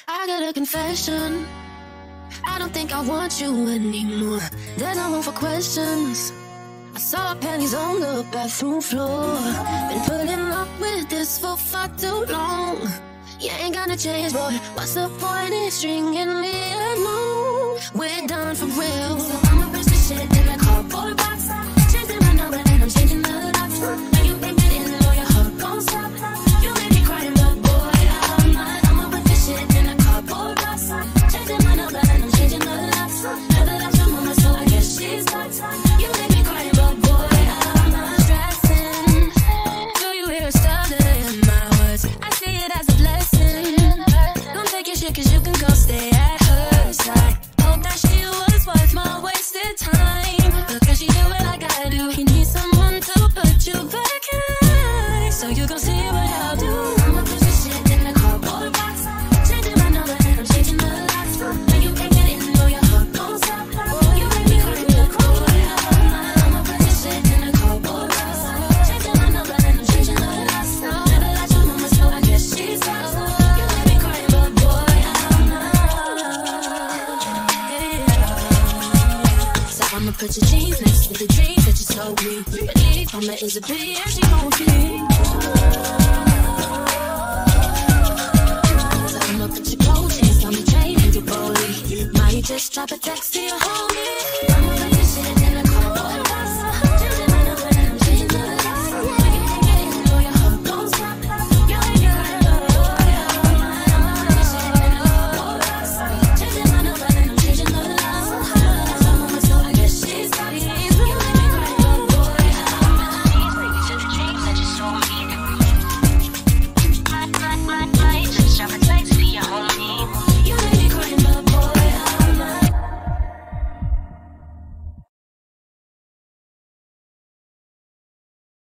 I got a confession. I don't think I want you anymore. There's no room for questions. I saw our panties on the bathroom floor. Been putting up with this for far too long. You ain't gonna change, boy. What's the point in stringing me along? We're done for real. So I'ma press the shit in the cardboard box. Changing my number and I'm changing the locks. Now you ain't getting low, your heart gon' stop. You made me crying, but boy, I'm not. I'ma put this shit in a cardboard box. Changing my number and I'm changing the locks. Now that I'm your mama, so I guess she's locked. You made me crying, but boy, I'm not stressing. Do you hear a stutter in my words? I see it as a blessing. Don't take your shit, cause you can go stay at her side. Hope that she was worth my wasted time. Because she do what I gotta do. He needs someone to put you back in line. So you gon' see what I'll do. I'ma put this shit in the cardboard box. Changing my number and I'm changing the locks. Now you can't get in, know your heart gon' stop. You make me cry, the boy. I'ma put this shit in the cardboard box. Changing my number and I'm changing the locks. Never like your mama, so I guess she's lost. You make me cry, but boy, I'm not. So I'ma put your jeans next to the dreams that you told me. Believe Mama is a pity and she won't keep.